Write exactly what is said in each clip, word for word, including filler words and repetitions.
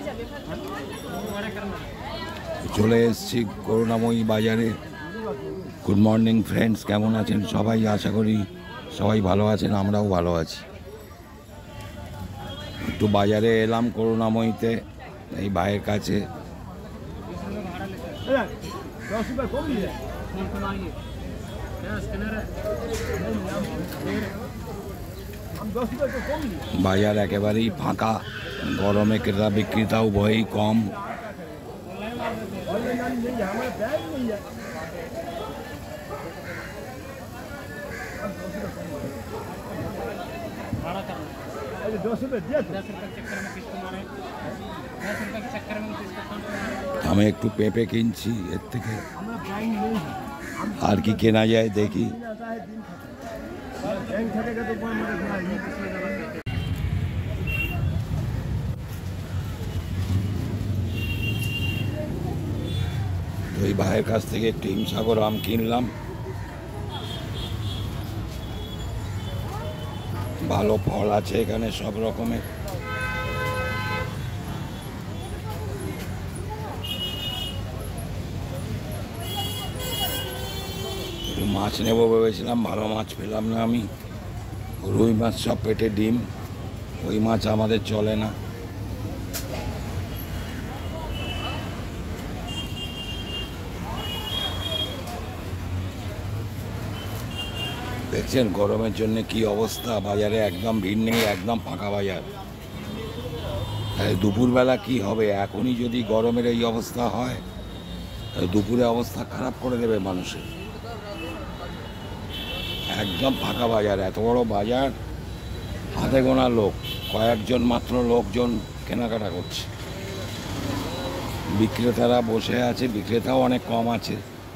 চলে এসেছি করুণাময়ী বাজারে। গুড মর্নিং ফ্রেন্ডস, কেমন আছেন সবাই? আশা করি সবাই ভালো আছেন, আমরাও ভালো আছি। একটু বাজারে এলাম করুণাময়ীতে, এই ভাইয়ের কাছে। বাজার একেবারেই ফাঁকা, গরমে ক্রেতা বিক্রেতা উভয়ই কম। আমি একটু পেঁপে কিনছি এর থেকে, আর কি কেনা যায় দেখি। ওই ভাইয়ের কাছ থেকে একটু হিমসাগর আম কিনলাম, ভালো ফল আছে এখানে সব রকমের। একটু মাছ নেবো ভেবেছিলাম, ভালো মাছ পেলাম না আমি। রুই মাছ সব পেটে ডিম, ওই মাছ আমাদের চলে না। দেখছেন গরমের জন্য কি অবস্থা, বাজারে একদম ভিড় নেই, একদম ফাঁকা বাজার। দুপুরবেলা কি হবে? এখনই যদি গরমের এই অবস্থা হয়, দুপুরে অবস্থা খারাপ করে দেবে মানুষের। একদম ফাঁকা বাজার, এত বড় বাজার, হাতে গোনা লোক, কয়েকজন মাত্র লোকজন কেনাকাটা করছে। বিক্রেতারা বসে আছে, বিক্রেতাও অনেক কম আছে।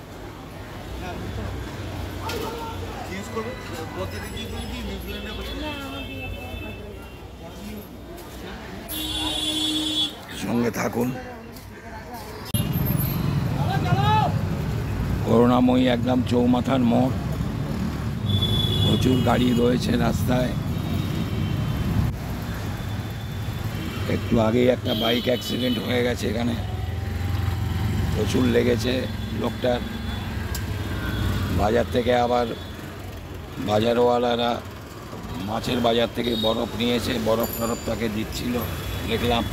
সঙ্গে থাকুন। করুণাময়ী একদম চৌমাথার মোড়, প্রচুর গাড়ি রয়েছে রাস্তায়। একটু আগেই একটা বাইক অ্যাক্সিডেন্ট হয়ে গেছে এখানে, প্রচুর লেগেছে লোকটার। বাজার থেকে আবার বাজারওয়ালারা মাছের বাজার থেকে বরফ নিয়েছে, বরফ টরফ তাকে দিচ্ছিল দেখলাম।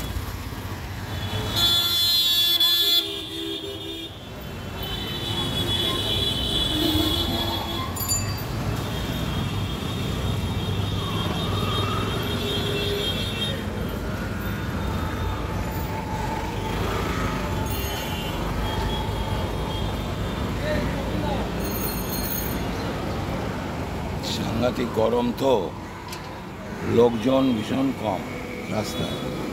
সাংঘাতিক গরম তো, লোকজন ভীষণ কম রাস্তায়।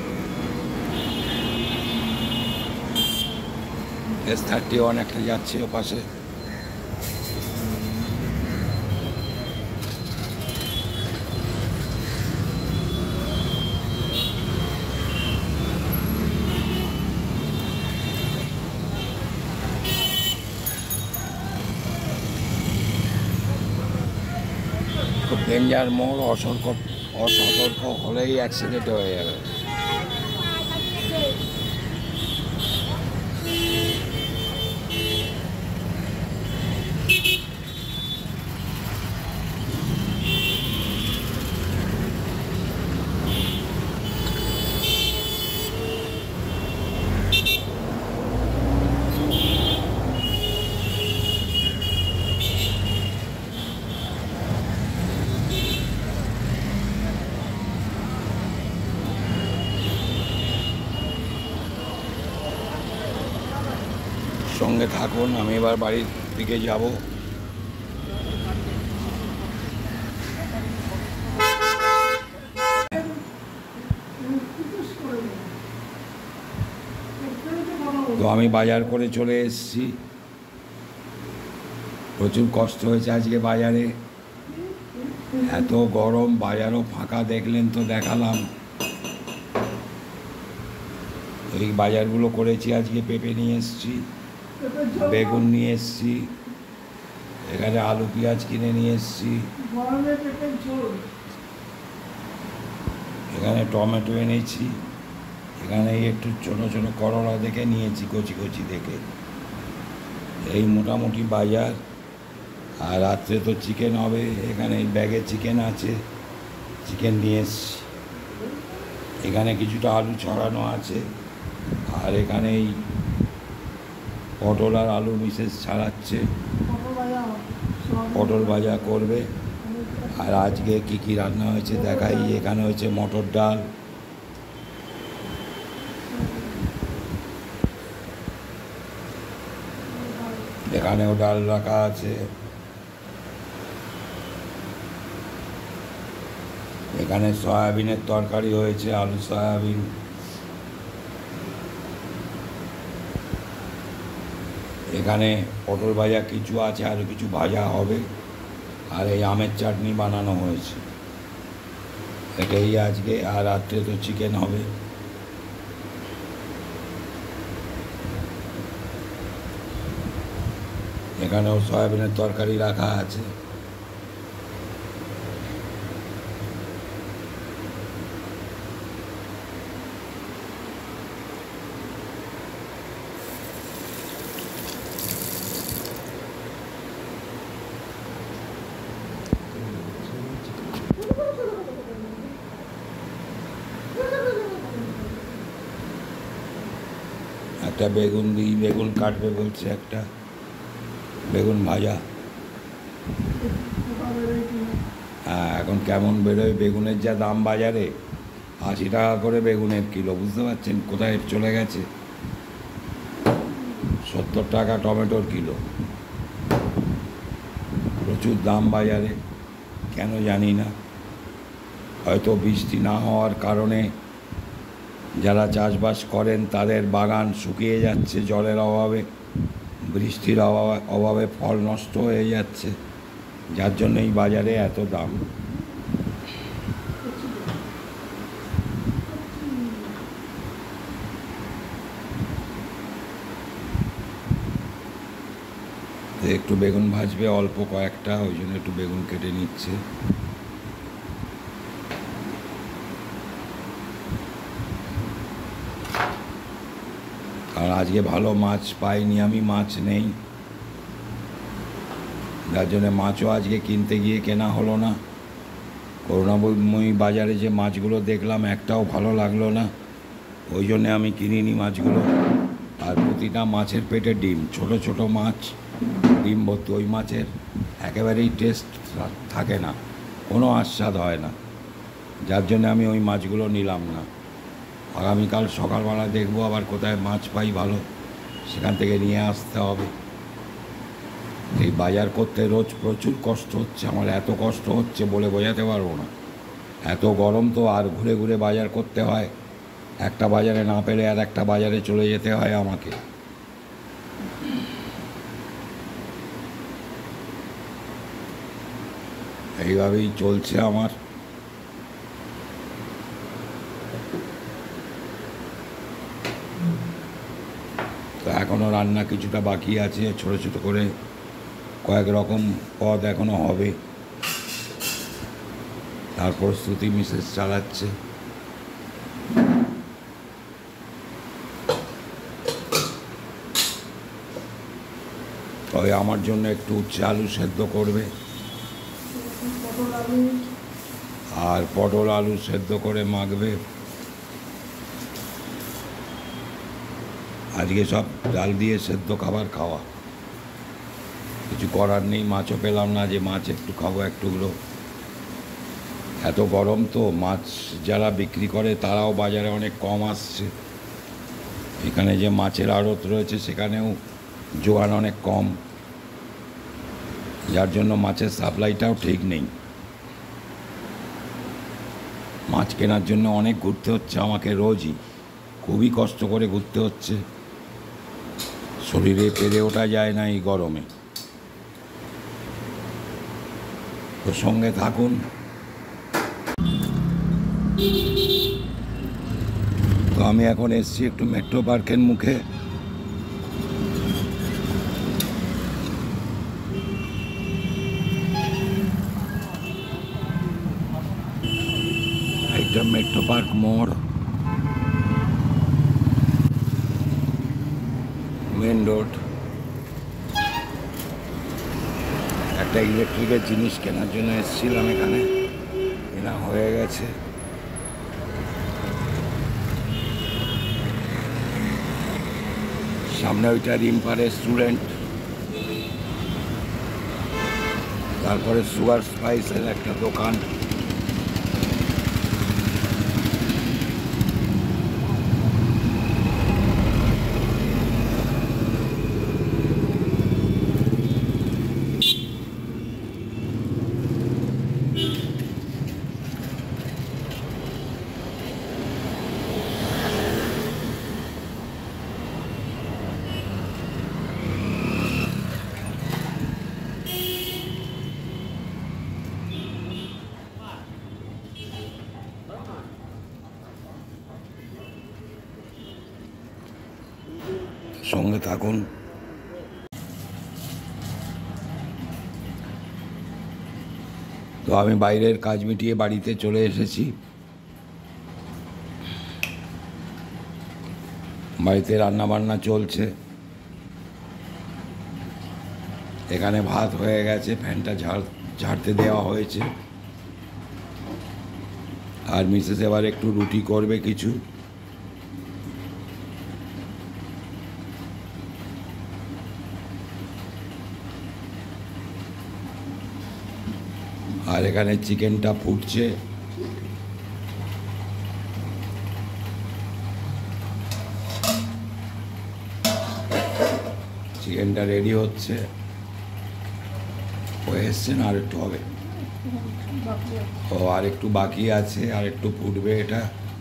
এস থার্টি ওয়ান একটা যাচ্ছে ও পাশে। ডেঞ্জার মোড়, অসতর্ক অসতর্ক হলেই অ্যাক্সিডেন্ট হয়ে যাবে। সঙ্গে থাকুন, আমি এবার বাড়ির দিকে যাব। তো আমি বাজার করে চলে এসেছি, প্রচুর কষ্ট হয়েছে আজকে বাজারে, এত গরম, বাজারও ফাঁকা, দেখলেন তো, দেখালাম। এই বাজারগুলো করেছি আজকে। পেঁপে নিয়ে এসেছি, বেগুন নিয়ে এসেছি, এখানে আলু পেঁয়াজ কিনে নিয়ে এসেছি, এখানে টমেটো এনেছি, এখানে একটু ছোটো ছোটো করলা দেখে নিয়েছি, কচি কচি দেখে। এই মোটামুটি বাজার। আর রাত্রে তো চিকেন হবে, এখানে এই ব্যাগে চিকেন আছে, চিকেন নিয়ে এসছি। এখানে কিছুটা আলু ছড়ানো আছে, আর এখানে এই পটল আর আলু মিসেস ছাড়াচ্ছে, পটল ভাজা করবে। আর আজকে কি কি রান্না হয়েছে দেখাই। এখানে হয়েছে মটর ডাল, এখানেও ডাল রাখা আছে, এখানে সয়াবিনের তরকারি হয়েছে, আলু সয়াবিন। এখানে পটল ভাজা কিছু আছে, আরও কিছু ভাজা হবে, আর এই আমের চাটনি বানানো হয়েছে। এটাই আজকে। আর রাত্রে তো চিকেন হবে। এখানেও সয়াবিনের তরকারি রাখা আছে। একটা বেগুন দিই, বেগুন কাটবে বলছে, একটা বেগুন ভাজা। হ্যাঁ, এখন কেমন বেরোয় বেগুনের যা দাম বাজারে, আশি টাকা করে বেগুনের কিলো, বুঝতে পারছেন কোথায় চলে গেছে। সত্তর টাকা টমেটোর কিলো, প্রচুর দাম বাজারে, কেন জানি না। হয়তো বৃষ্টি না হওয়ার কারণে যারা চাষবাস করেন তাদের বাগান শুকিয়ে যাচ্ছে জলের অভাবে, বৃষ্টির অভাবে অভাবে ফল নষ্ট হয়ে যাচ্ছে, যার জন্য এই বাজারে এত দাম। একটু বেগুন ভাজবে, অল্প কয়েকটা, ওই জন্য একটু বেগুন কেটে নিচ্ছে। কারণ আজকে ভালো মাছ পাইনি আমি, মাছ নেই, যার জন্য মাছও আজকে কিনতে গিয়ে কেনা হলো না। করুণাময়ী বাজারে যে মাছগুলো দেখলাম একটাও ভালো লাগলো না, ওই জন্যে আমি কিনিনি মাছগুলো। আর প্রতিটা মাছের পেটে ডিম, ছোট ছোট মাছ, ডিম ভর্তি। ওই মাছের একেবারেই টেস্ট থাকে না, কোনো আস্বাদ হয় না, যার জন্য আমি ওই মাছগুলো নিলাম না। আগামীকাল সকালবেলা দেখবো আবার কোথায় মাছ পাই ভালো, সেখান থেকে নিয়ে আসতে হবে। এই বাজার করতে রোজ প্রচুর কষ্ট হচ্ছে আমার, এত কষ্ট হচ্ছে বলে বোঝাতে পারবো না। এত গরম তো, আর ঘুরে ঘুরে বাজার করতে হয়, একটা বাজারে না পেলে আর একটা বাজারে চলে যেতে হয় আমাকে। এইভাবেই চলছে আমার। তো এখনও রান্না কিছুটা বাকি আছে, ছোট ছোট করে কয়েক রকম পদ এখনও হবে, তার প্রস্তুতি মিসেস চালাচ্ছে। তবে আমার জন্য একটু উচ্ছে আলু সেদ্ধ করবে, আর পটল আলু সেদ্ধ করে মাখবে। আজকে সব ডাল দিয়ে সেদ্ধ খাবার খাওয়া, কিছু করার নেই। মাছও পেলাম না যে মাছ একটু খাবো একটুগুলো। এত গরম তো, মাছ যারা বিক্রি করে তারাও বাজারে অনেক কম আসছে। এখানে যে মাছের আড়ত রয়েছে সেখানেও জোগান অনেক কম, যার জন্য মাছের সাপ্লাইটাও ঠিক নেই। মাছ কেনার জন্য অনেক ঘুরতে হচ্ছে আমাকে রোজই, খুবই কষ্ট করে ঘুরতে হচ্ছে, শরীরে পেরে ওঠা যায় না এই গরমে। তো সঙ্গে থাকুন। তো আমি এখন এসছি একটু মেট্রো পার্কের মুখে। এইটা মেট্রো পার্ক মোড়। রোড। একটা ইলেকট্রিকের জিনিস কেনার জন্য এসেছিলাম, এখানে কেনা হয়ে গেছে। সামনে ওইটা রিম্পা রেস্টুরেন্ট, তারপরে সুগার স্পাইসের একটা দোকান। সঙ্গে থাকুন। তো আমি বাইরের কাজ মিটিয়ে বাড়িতে চলে এসেছি। বাড়িতে রান্না বান্না চলছে। এখানে ভাত হয়ে গেছে, ফ্যানটা ঝাড় ঝাড়তে দেওয়া হয়েছে। আর মিসেস এবার একটু রুটি করবে কিছু। আর এখানে চিকেনটা ফুটছে। চিকেনটা রেডি হচ্ছে, হয়ে এসছে না, আর একটু হবে। ও আর একটু বাকি আছে, আর একটু ফুটবে এটা।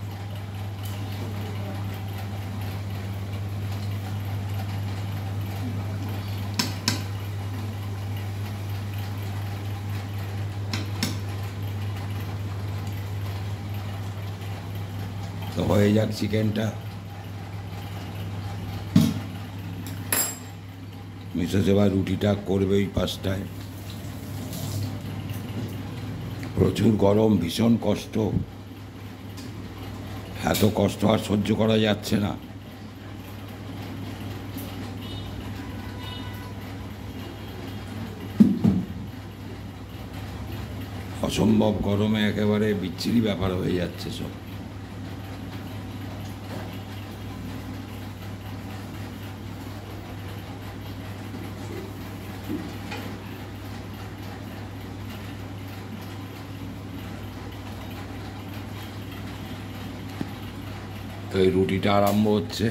তো হয়ে যাক চিকেনটা। মিসেস এবার রুটিটা করবে ওই পাশটায়। প্রচুর গরম, ভীষণ কষ্ট। এত কষ্ট আর সহ্য করা যাচ্ছে না। অসম্ভব গরমে একেবারে বিচ্ছিরি ব্যাপার হয়ে যাচ্ছে সব। তো এই রুটিটা আরম্ভ হচ্ছে।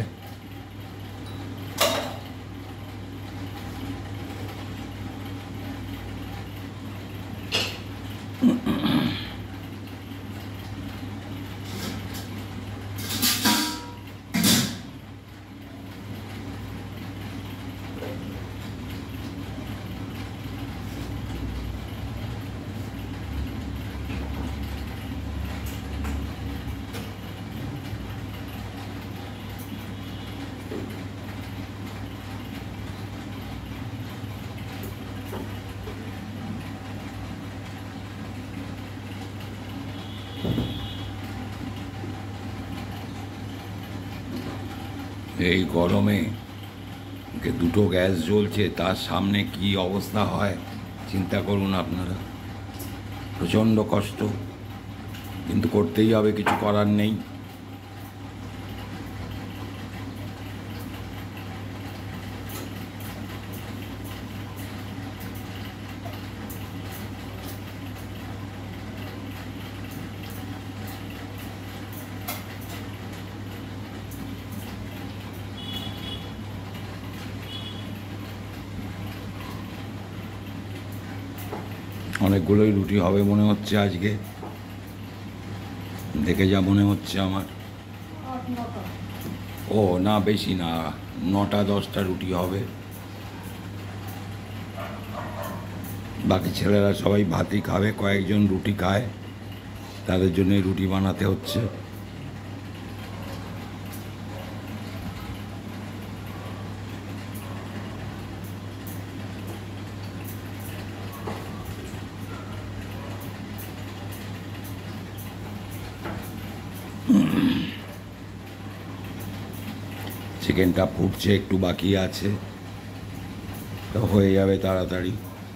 এই গরমে যে দুটো গ্যাস জ্বলছে, তার সামনে কি অবস্থা হয় চিন্তা করুন আপনারা। প্রচণ্ড কষ্ট, কিন্তু করতেই হবে, কিছু করার নেই। অনেকগুলোই রুটি হবে মনে হচ্ছে আজকে, দেখে যা মনে হচ্ছে আমার। ও না, বেশি না, নটা দশটা রুটি হবে। বাকি ছেলেরা সবাই ভাতই খাবে, কয়েকজন রুটি খায়, তাদের জন্যই রুটি বানাতে হচ্ছে। চিকেনটা ফুটছে, একটু বাকি আছে, তো হয়ে যাবে তাড়াতাড়ি।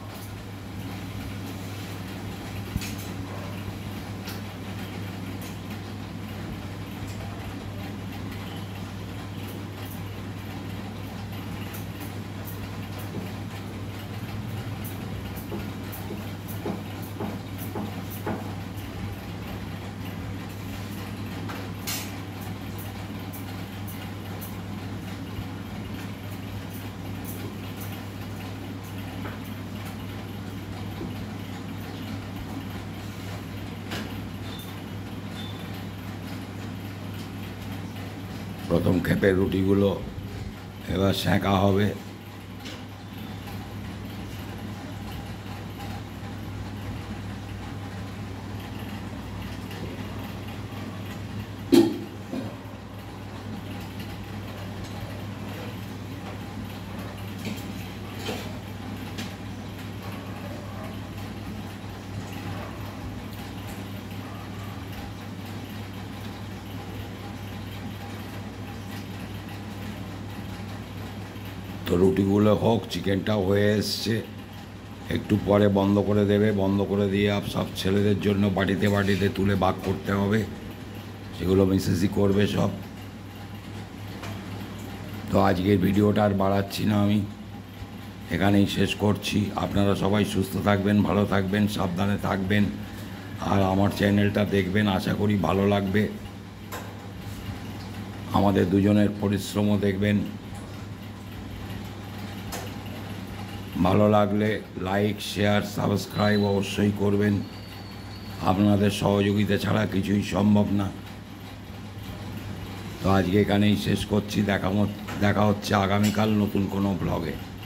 প্রথম খেপের রুটিগুলো এবার সেঁকা হবে। তো রুটিগুলো হোক, চিকেনটাও হয়ে এসছে, একটু পরে বন্ধ করে দেবে। বন্ধ করে দিয়ে আপ সব ছেলেদের জন্য বাটিতে বাটিতে তুলে ভাগ করতে হবে, সেগুলো মিসেসই করবে সব। তো আজকের ভিডিওটা আর বাড়াচ্ছি না, আমি এখানেই শেষ করছি। আপনারা সবাই সুস্থ থাকবেন, ভালো থাকবেন, সাবধানে থাকবেন, আর আমার চ্যানেলটা দেখবেন, আশা করি ভালো লাগবে। আমাদের দুজনের পরিশ্রমও দেখবেন। ভালো লাগলে লাইক, শেয়ার, সাবস্ক্রাইব অবশ্যই করবেন। আপনাদের সহযোগিতা ছাড়া কিছুই সম্ভব না। তো আজকে এখানেই শেষ করছি। দেখা দেখা হচ্ছে আগামীকাল নতুন কোনো ব্লগে।